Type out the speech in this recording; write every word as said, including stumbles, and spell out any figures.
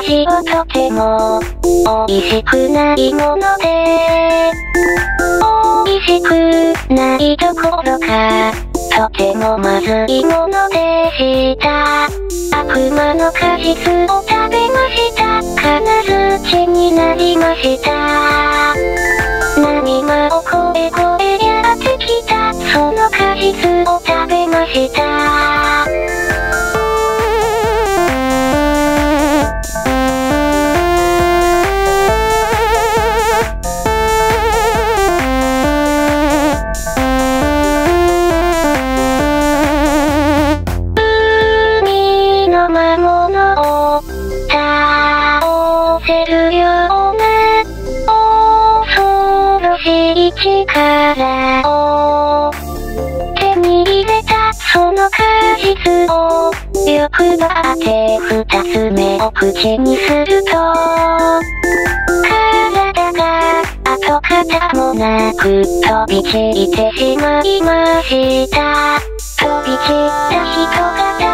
味はとても美味しくないもので、美味しくないどころかとてもまずいものでした。悪魔の果実を食べました。金槌になりました。何魔を越え越えやってきた。その果実を食べました。海の魔物を倒せるような恐ろしい力を手に入れた。その果実を欲張って二つ目を口にすると、体が跡形もなく飛び散ってしまいました。飛び散った人が